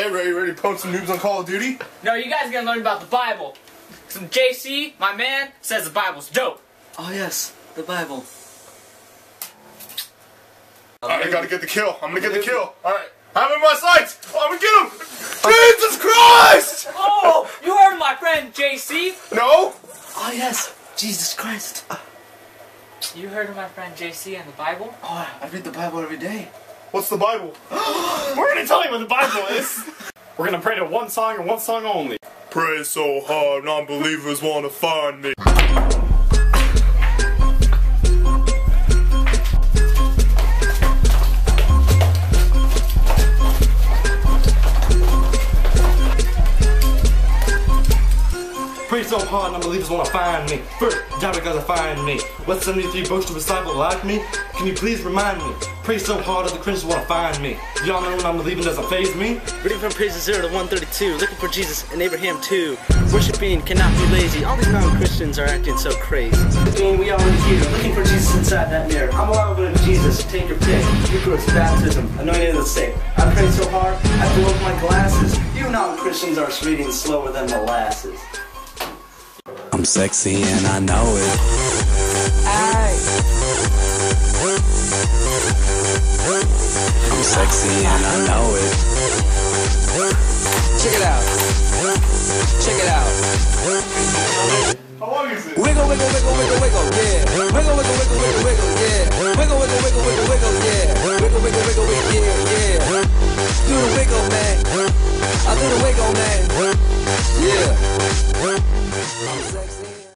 Hey Ray, ready to post some noobs on Call of Duty? No, you guys are gonna learn about the Bible. Some JC, my man, says the Bible's dope. Oh yes, the Bible. Alright, I gotta get the kill. I'm gonna get the kill. Alright, have him in my sights! I'm gonna get him! Jesus Christ! Oh, you heard of my friend JC? No? Oh yes, Jesus Christ. You heard of my friend JC and the Bible? Oh, I read the Bible every day. What's the Bible? We're gonna tell you what the Bible is. We're gonna pray to one song and one song only. Pray so hard, non-believers wanna find me. Pray so hard, non-believers wanna find me. First, Jabba gotta find me. What 73 books to disciple like me? Can you please remind me? Pray so hard that the Christians wanna find me. Y'all know non-believing doesn't faze me. Reading from pages 0 to 132, looking for Jesus and Abraham too. Worshipping cannot be lazy. All these non-Christians are acting so crazy. We already here, looking for Jesus inside that mirror. I'm alive with Jesus, take your pick. Eucharist, baptism, anointing of the sick. I pray so hard, I have to open my glasses. You non-Christians are reading slower than molasses. I'm sexy and I know it. Aye.